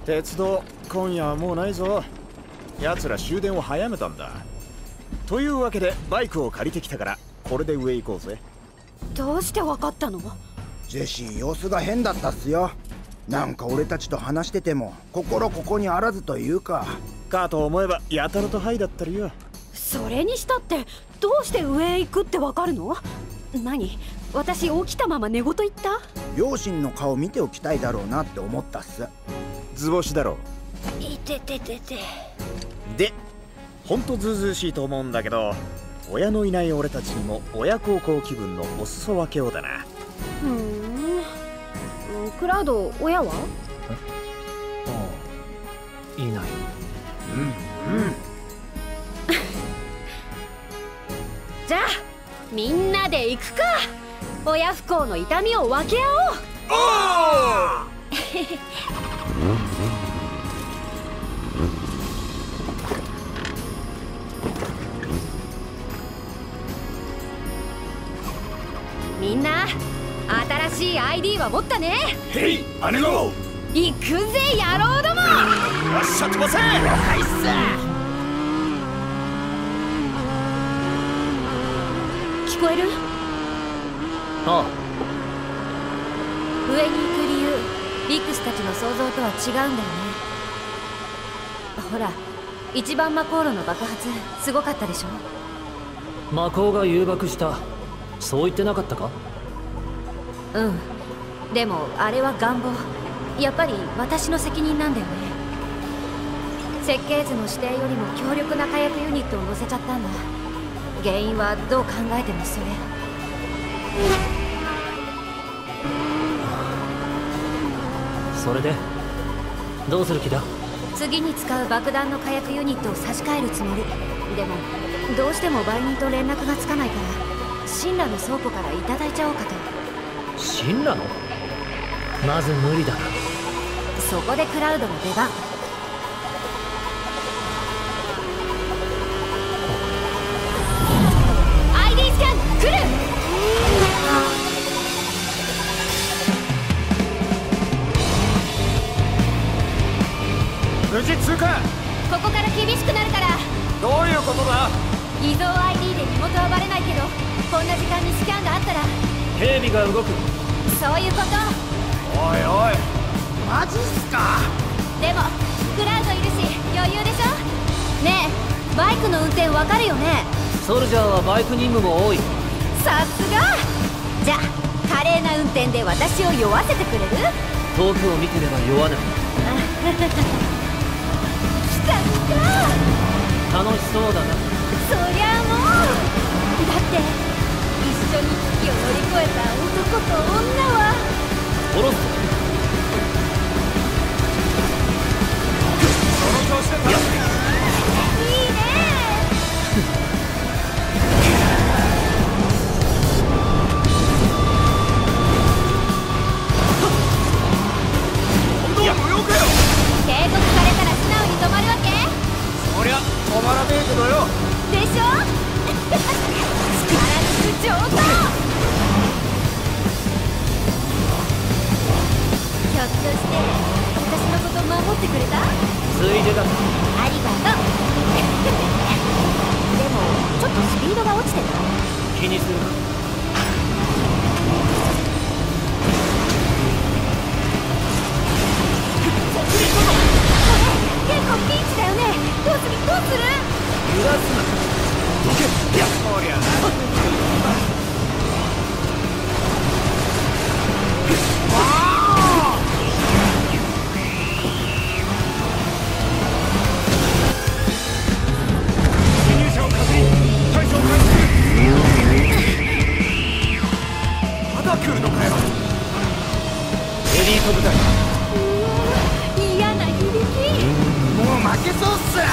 鉄道今夜はもうないぞ。奴ら終電を早めたんだ。というわけでバイクを借りてきたからこれで上行こうぜ。 どうしてわかったの？ ジェシー様子が変だったっすよ。なんか俺たちと話してても心ここにあらずというか。 かと思えばやたらとハイだったりよ。 それにしたってどうして上へ行くってわかるの？何？私起きたまま寝言言った？ 両親の顔見ておきたいだろうなって思ったっす。 図星だろ。 いてててて。 でほんとずうずうしいと思うんだけど、親のいない俺たちにも親孝行気分のお裾分けをだな。 クラウド親は？ ああ、いない。 じゃあみんなで行くか。親不幸の痛みを分け合おう。みんな新しい ID は持ったね。 へい姉子、 行くぜ野郎ども。 よっしゃ飛ばせ。はいっす。 聞こえる？ ああ、 上に行く理由、リックスたちの想像とは違うんだよね。ほら、一番魔航路の爆発すごかったでしょ。 魔法が誘爆した、そう言ってなかったか？ うん。でもあれは願望。やっぱり私の責任なんだよね。設計図の指定よりも強力な火薬ユニットを乗せちゃったんだ。原因はどう考えてもそれ。 それでどうする気だ？ 次に使う爆弾の火薬ユニットを差し替えるつもり。でもどうしても売人と連絡がつかないから神羅の倉庫からいただいちゃおうかと。 神羅の？まず無理だな。 そこでクラウドの出番。ID スキャン来る。 無事通過。 ここから厳しくなるから。 どういうことだ？ 偽造 ID で身元はバレないけど、こんな時間にスキャンがあったら。 警備が動く。 そういうこと。 おいおい、 マジっすか？ でもクラウドいるし余裕でしょ。ねえ、バイクの運転わかるよね？ ソルジャーはバイク任務も多い。 さすが。じゃあ華麗な運転で私を酔わせてくれる？ 遠くを見てれば酔わない。 来た来た。 楽しそうだな。 そりゃもう。だって一緒に危機を乗り越えた男と女は。 殺すぞ。 その調子で楽しいいね。 今度は無用かよ。 警告されたら素直に止まるわけ？ そりゃ止まらねえけどよ。 でしょ。力ずく上等。ひょっとして私のこと守ってくれた？ ついでだ。 ありがとう。でもちょっとスピードが落ちてる。 気にするな。 結構ピンチだよね。どうする？ 揺らすな。 どけ。いやこりゃ侵入者を確認。対象開始。まだ来るのかよ。エリート部隊。 嫌な響き。 もう負けそうっす。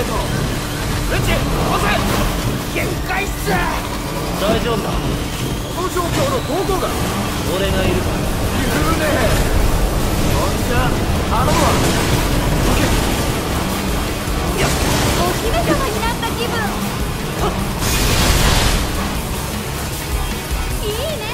ト。ウチ押せ。 限界っす。 大丈夫だ。 この状況のどこが。 俺がいるから。 言うね。そんじゃ頼むわ。 お姫様になった気分。いいね。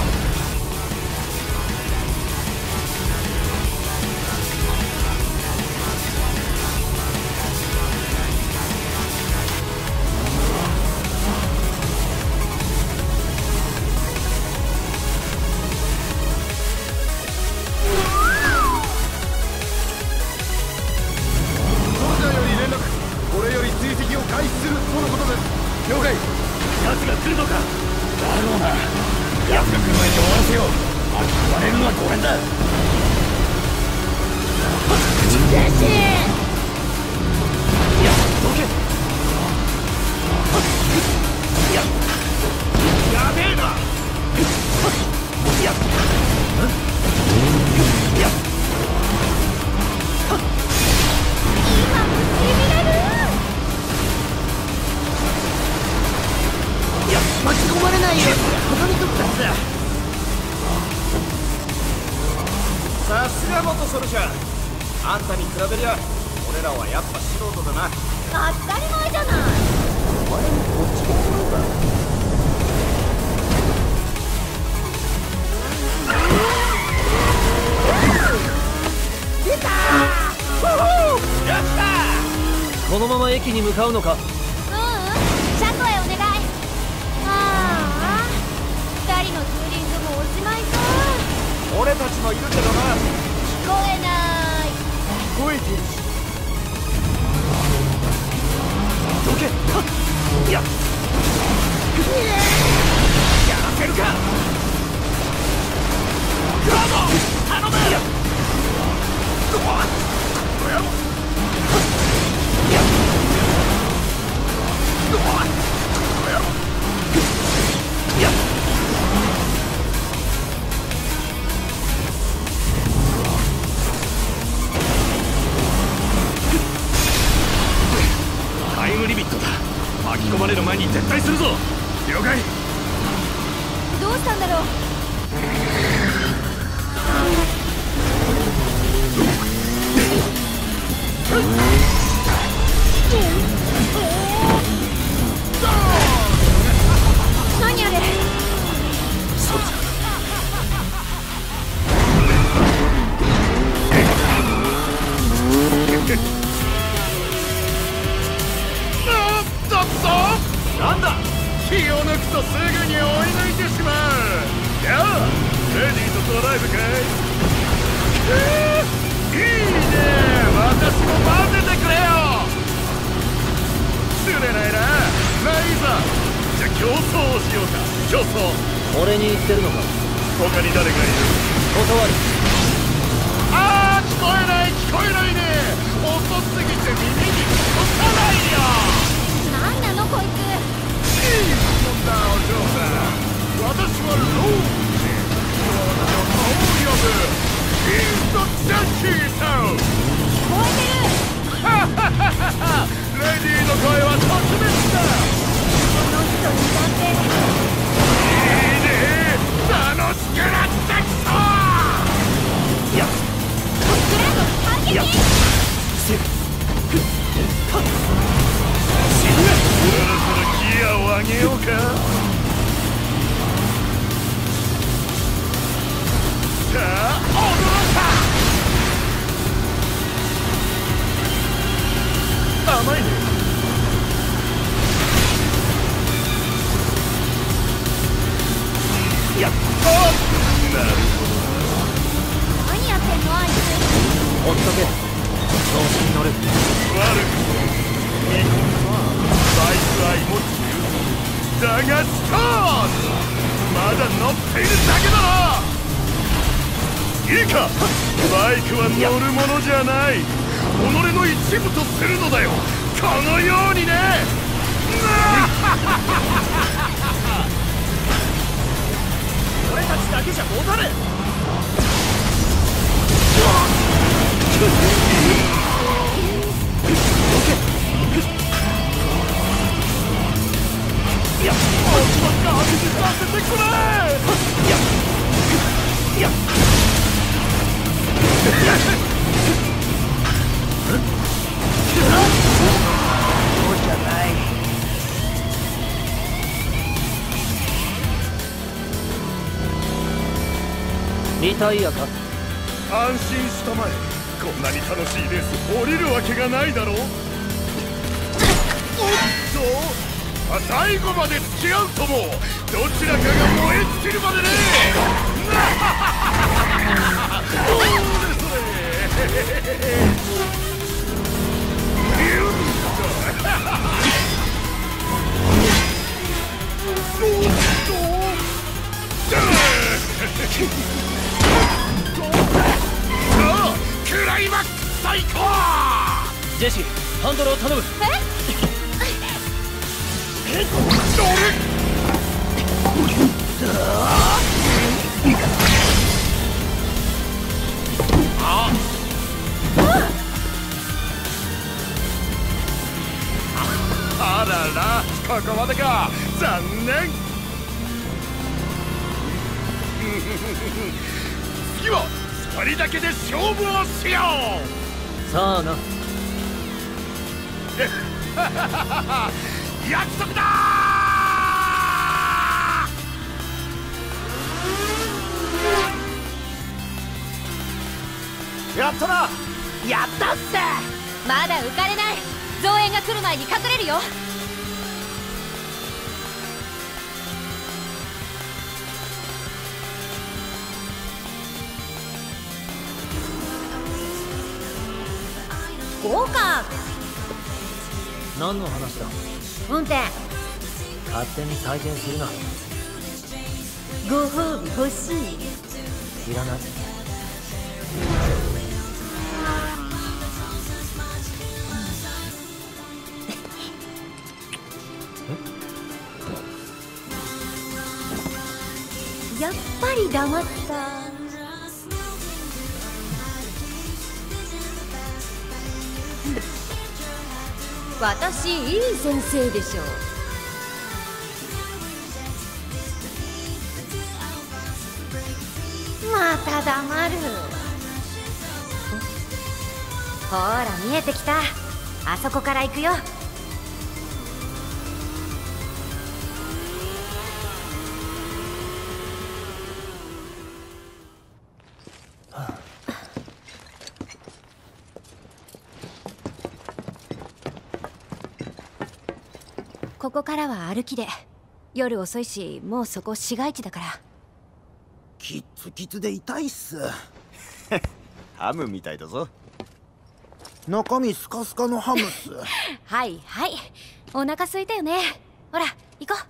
さすが元ソルジャー。あんたに比べりゃ俺らはやっぱ素人だな。 当たり前じゃない。 お前もこっちで来るか。 出たー。 やった。 このまま駅に向かうのか。 車庫へお願い。ああ、2人のツーリングもおしまいか。 俺たちもいるけどな。 聞こえない。 聞こえてるし。どけ。やらせるか。グラド頼む。タイムリミットだ。巻き込まれる前に撤退するぞ。了解。 どうしたんだろう。何あれ。 そうだ。なんだ。気を抜くとすぐに追い抜いてしまう。やあ、レディーとドライブかい。いいね。私も混ぜてくれよ。釣れないな。まあいいぞ。じゃあ競争をしようか。競争。 俺に言ってるのか。 他に誰がいる。 断る。 ああ、聞こえない聞こえないね。遅すぎて耳に届かないよ。 なんなのこいつ。 いい質問だお嬢さん。私はローズで今日の顔を呼ぶインドジャッキーさん。 聞こえてる。 ハハハハ。レディーの声は特別だ。 この人にだっていいね。楽しくなってきた。やっグラド反撃。 そろそろギアを上げようか。さあ踊ろうか。甘いね。やったー。なるほど。 何やってんのあいつ。 ほっとけ。調子に乗る。 悪くないバイク愛も十分だがストーンまだ乗っているだけだろ。いいか。バイクは乗るものじゃない。己の一部とするのだよ。このようにね。俺たちだけじゃ持たねえ。 リタイアか。 安心したまえ。こんなに楽しいレース降りるわけがないだろう。おっと、最後まで付き合うともどちらかが燃え尽きるまでね。どうでそれ。クライマックス最高。 ジェシー、ハンドルを頼む。 あらら、ここまでか。残念。次は2人だけで勝負をしよう。 さあな。 約束だー。やったな。やったっす。 まだ浮かれない。増援が来る前に隠れるよ。豪華。 何の話だ。 運転。 勝手に採点するな。 ご褒美欲しい。 いらない。 やっぱり黙った。私いい先生でしょ。また黙る。ほら見えてきた。あそこから行くよ。ここからは歩きで。夜遅いし、もうそこ市街地だから。 キッツキツで痛いっす。 ハムみたいだぞ。 中身スカスカのハムっす。 はいはい、お腹空いたよね。ほら行こう。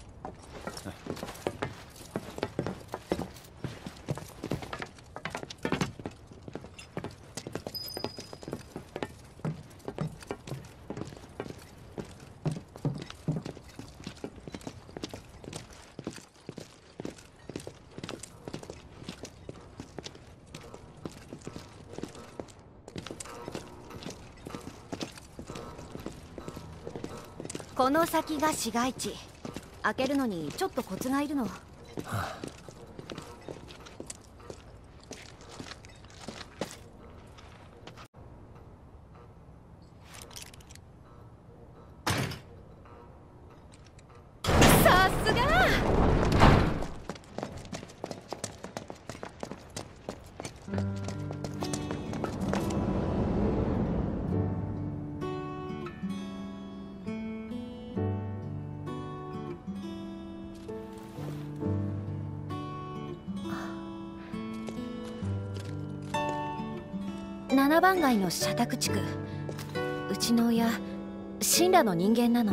この先が市街地。開けるのにちょっとコツがいるの。さすが。7番街の社宅地区。うちの親神羅の人間なの。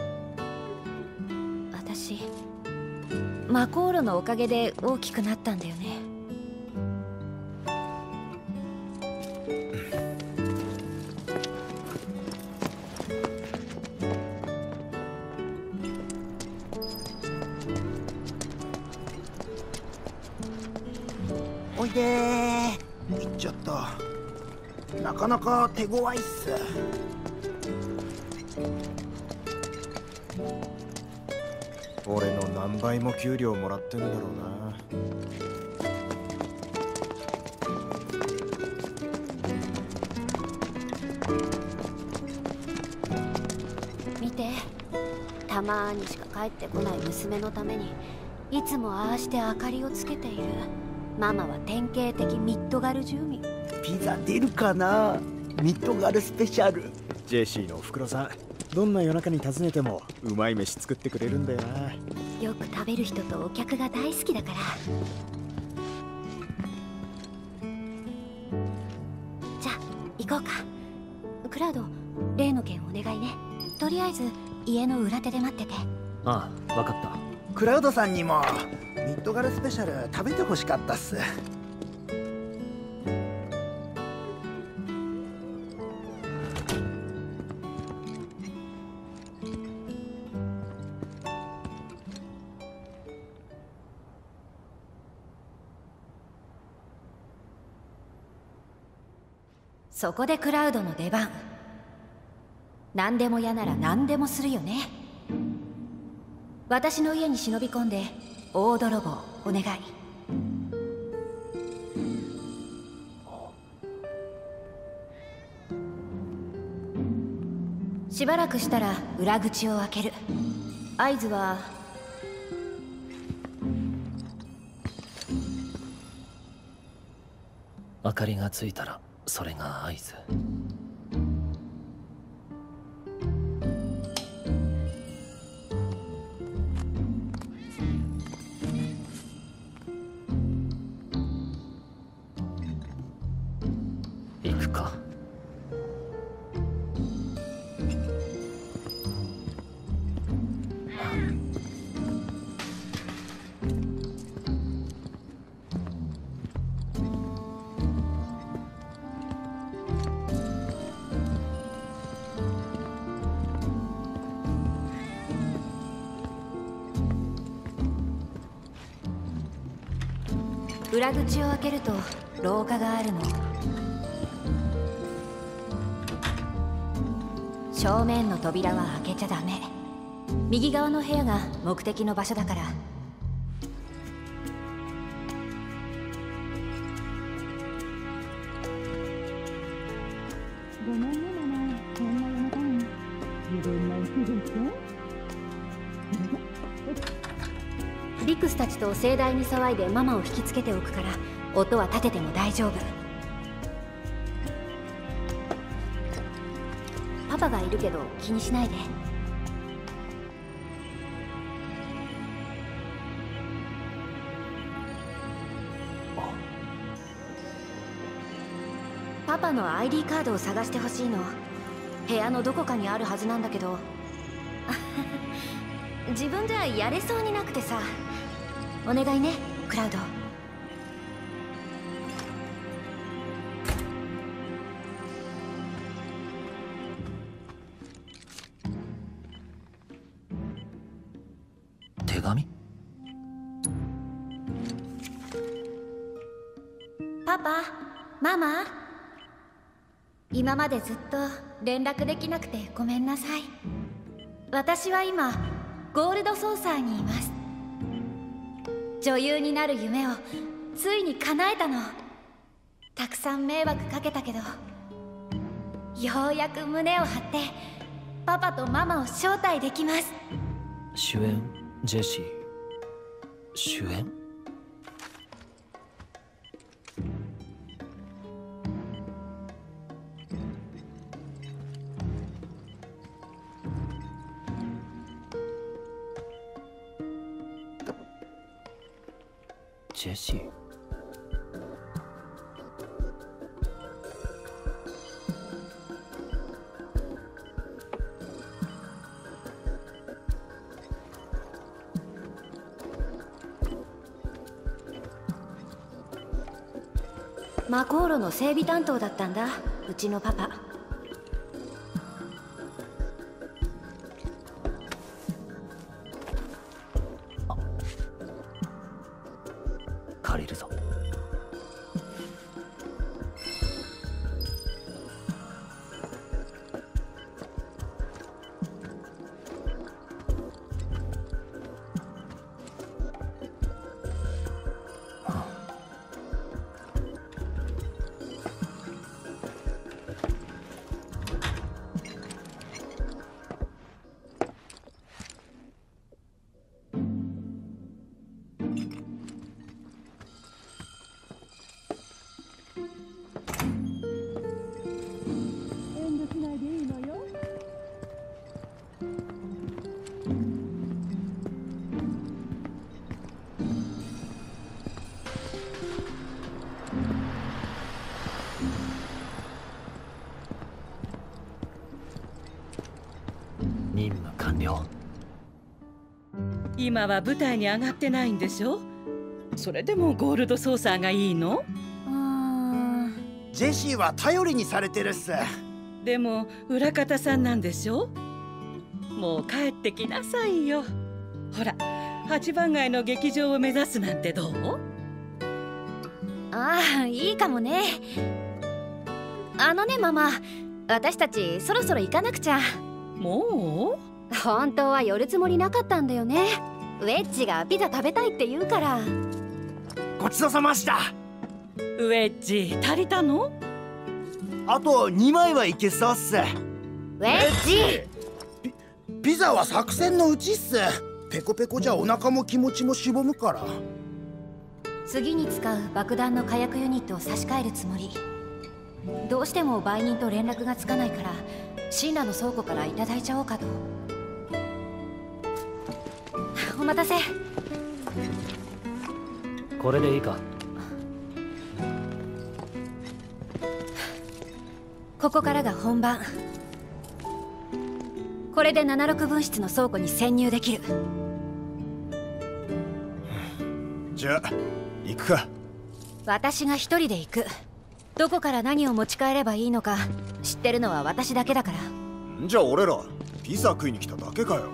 私魔航路のおかげで大きくなったんだよね。 おいでー。行っちゃった。なかなか手強いっす。 俺の何倍も給料もらってんだろうな。 見て、たまにしか帰ってこない娘のためにいつもああして明かりをつけている。 ママは典型的ミッドガル住民。 ピザ出るかな。ミッドガルスペシャル。 ジェシーのおふくろさん、どんな夜中に訪ねてもうまい飯作ってくれるんだよな。 よく食べる人とお客が大好きだから。じゃあ行こうか。クラウド、例の件お願いね。とりあえず家の裏手で待ってて。 ああ、分かった。 クラウドさんにもミッドガルスペシャル食べてほしかったっす。 そこでクラウドの出番。何でも嫌なら何でもするよね。私の家に忍び込んで大泥棒お願い。しばらくしたら裏口を開ける。合図は明かりがついたらそれが合図。行くか。 裏口を開けると廊下があるの。正面の扉は開けちゃダメ。右側の部屋が目的の場所だから。 ごめんねママ、こんな夜中に自分の息でしリクスたちと盛大に騒いでママを引きつけておくから、音は立てても大丈夫。パパがいるけど気にしないで。パパの ID カードを探してほしいの。部屋のどこかにあるはずなんだけど自分じゃやれそうになくてさ。お願いね、クラウド。 手紙？ パパ、ママ、今までずっと連絡できなくてごめんなさい。私は今ゴールドソーサーにいます。女優になる夢をついに叶えたの。たくさん迷惑かけたけど、ようやく胸を張ってパパとママを招待できます。 主演ジェシー。主演？ジェシー。 魔航路の整備担当だったんだ、うちのパパ。 借りるぞ。 完了。 今は舞台に上がってないんでしょ。それでもゴールドソーサーがいいの？ ジェシーは頼りにされてるっす。 でも裏方さんなんでしょ。もう帰ってきなさいよ。ほら、八番街の劇場を目指すなんてどう？ ああ、いいかもね。ママ、私たちそろそろ行かなくちゃ。 もう？ 本当は寄るつもりなかったんだよね。ウェッジがピザ食べたいって言うから。 ごちそうさました。 ウェッジ足りたの？ あと2枚はいけそうっす。ウェッジ！ ピザは作戦のうちっす。ペコペコじゃお腹も気持ちもしぼむから。 次に使う爆弾の火薬ユニットを差し替えるつもり。どうしても売人と連絡がつかないからシンラの倉庫からいただいちゃおうかと。お待たせ。 これでいいか？ ここからが本番。これで76分室の倉庫に潜入できる。 じゃあ行くか。 私が一人で行く。どこから何を持ち帰ればいいのか知ってるのは私だけだから。 じゃあ俺らピザ食いに来ただけかよ。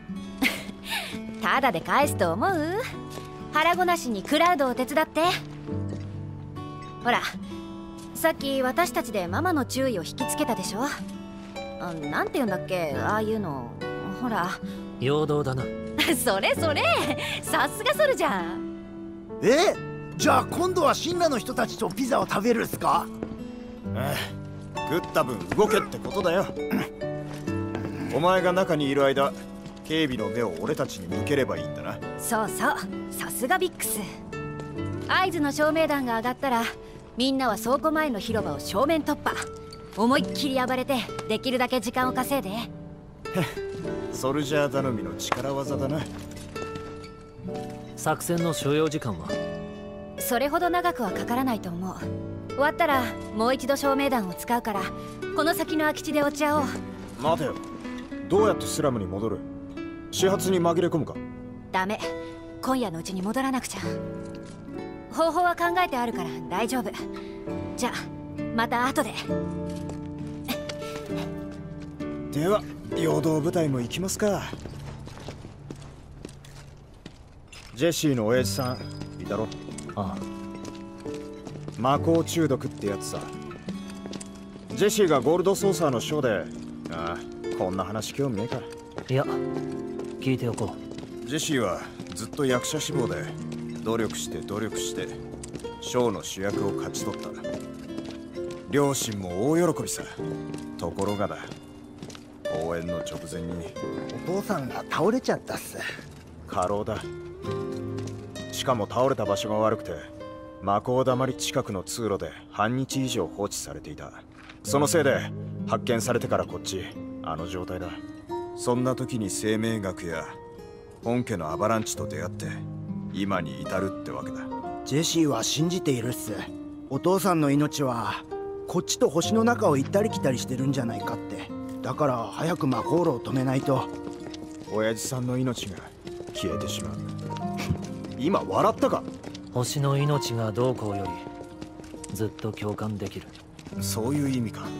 ただで返すと思う？腹ごなしにクラウドを手伝って。ほら、さっき私たちでママの注意を引きつけたでしょ。なんて言うんだっけ、ああいうの。ほら、 陽動だな。 それさすがソルじゃん。 じゃあ今度はシンラの人たちとピザを食べるっすか？ 食った分動けってことだよ。お前が中にいる間、警備の目を俺たちに向ければいいんだな。 そう、さすがビックス。合図の照明弾が上がったらみんなは倉庫前の広場を正面突破。思いっきり暴れてできるだけ時間を稼いで。 ソルジャー頼みの力技だな。 作戦の所要時間は？ それほど長くはかからないと思う。終わったらもう一度照明弾を使うからこの先の空き地で落ち合おう。 待てよ、どうやってスラムに戻る？始発に紛れ込むか？ ダメ、今夜のうちに戻らなくちゃ。方法は考えてあるから大丈夫。じゃあまた後で。 では陽動部隊も行きますか。ジェシーの親父さんいたろ？ ああ、 魔法中毒ってやつさ。ジェシーがゴールドソーサーのショーで。ああ、こんな話興味ねえか？ いや、聞いておこう。ジェシーはずっと役者志望で努力してショーの主役を勝ち取った。両親も大喜びさ。ところがだ、公演の直前にお父さんが倒れちゃったっす。 過労だ。しかも倒れた場所が悪くて魔法だまり近くの通路で半日以上放置されていた。そのせいで発見されてからこっちあの状態だ。そんな時に生命学や本家のアバランチと出会って今に至るってわけだ。 ジェシーは信じているっす。お父さんの命はこっちと星の中を行ったり来たりしてるんじゃないかって。だから早く魔法炉を止めないと。 親父さんの命が消えてしまう。今笑ったか？ 星の命がどうこうよりずっと共感できる。 そういう意味か。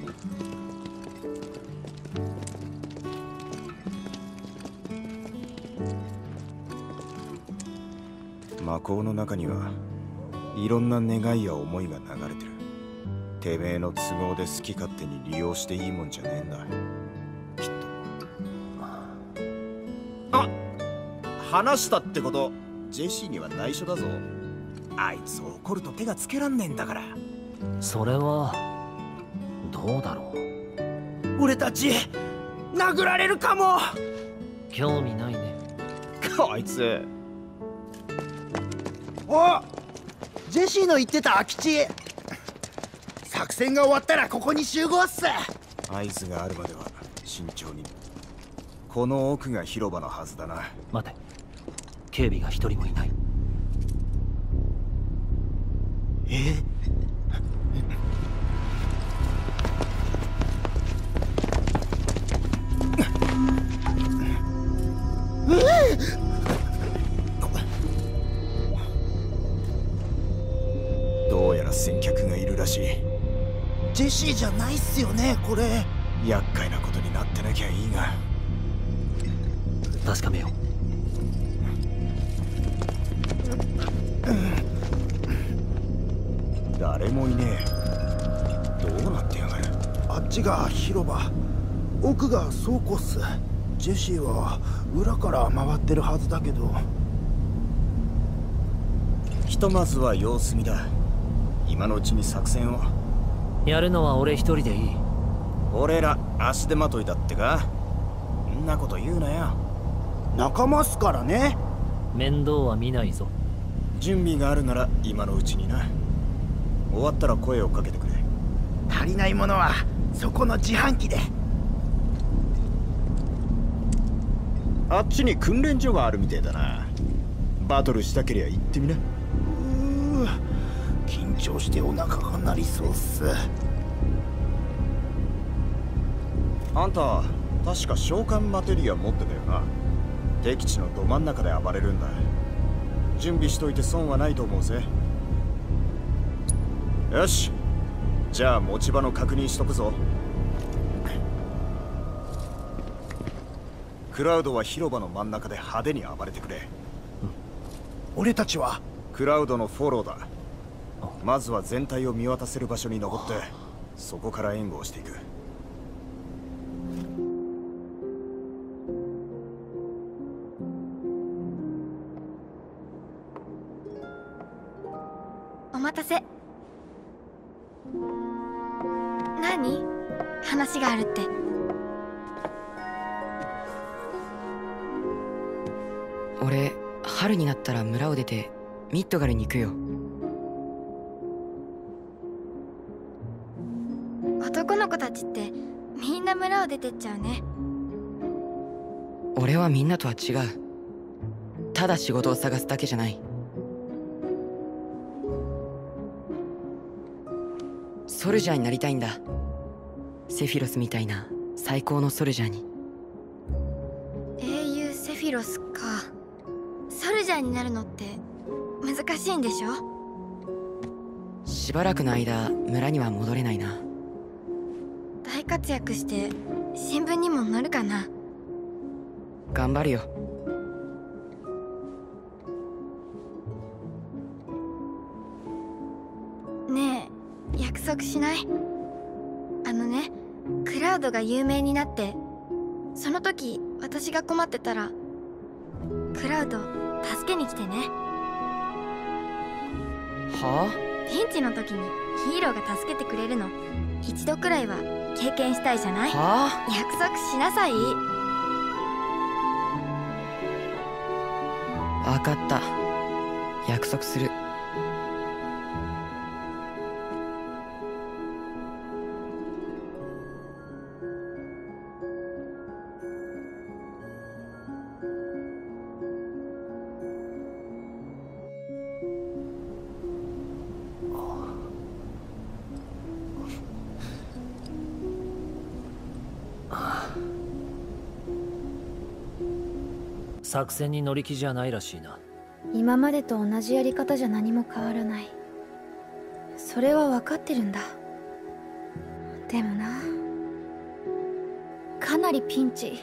魔法の中にはいろんな願いや思いが流れてる。てめえの都合で好き勝手に利用していいもんじゃねえんだ、きっと。あ、話したってことジェシーには内緒だぞ。あいつ怒ると手がつけらんねえんだから。 それはどうだろう。 俺たち殴られるかも。 興味ないね。 こいつ。 お、ジェシーの言ってた空き地。作戦が終わったらここに集合っす。 合図があるまでは慎重に。この奥が広場のはずだな。 待て、警備が一人もいない。 ジェシーじゃないっすよねこれ。 厄介なことになってなきゃいいが。 確かめよう。誰もいねえ。どうなってやがる。 あっちが広場、奥が倉庫っす。ジェシーは裏から回ってるはずだけど。 ひとまずは様子見だ。今のうちに作戦を。 やるのは俺一人でいい。 俺ら足手まといだってか。んなこと言うなよ。 仲間っすからね。 面倒は見ないぞ。 準備があるなら今のうちにな。終わったら声をかけてくれ。 足りないものはそこの自販機で。 あっちに訓練所があるみてえだな。バトルしたけりゃ行ってみな。 緊張してお腹が鳴りそうっす。 あんた確か召喚マテリア持ってたよな。敵地のど真ん中で暴れるんだ。準備しといて損はないと思うぜ。よし、じゃあ持ち場の確認しとくぞ。クラウドは広場の真ん中で派手に暴れてくれ。 俺たちはクラウドのフォローだ。まずは全体を見渡せる場所に登ってそこから援護をしていく。 お待たせ。何？話があるって。 俺、春になったら村を出てミッドガルに行くよ。 男の子たちってみんな村を出てっちゃうね。 俺はみんなとは違う。ただ仕事を探すだけじゃない。ソルジャーになりたいんだ。セフィロスみたいな最高のソルジャーに。 英雄セフィロスか。ソルジャーになるのって難しいんでしょ？ しばらくの間村には戻れないな。 大活躍して新聞にも載るかな。 頑張るよ。 ねえ、約束しない？クラウドが有名になってその時私が困ってたらクラウド助けに来てね。 はあ？ピンチの時にヒーローが助けてくれるの一度くらいは経験したいじゃない？ はあ？ 約束しなさい。 分かった。約束する。 作戦に乗り気じゃないらしいな。 今までと同じやり方じゃ何も変わらない。それは分かってるんだ。でもな、かなりピンチ。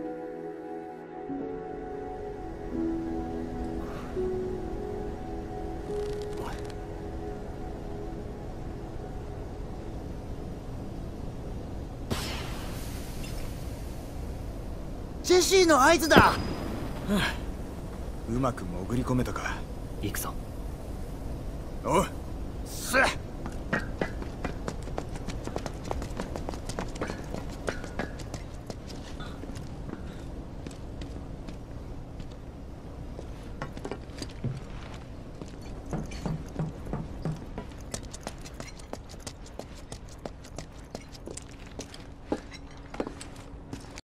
ジェシーの合図だ。 うまく潜り込めたか。 行くぞ。 おう。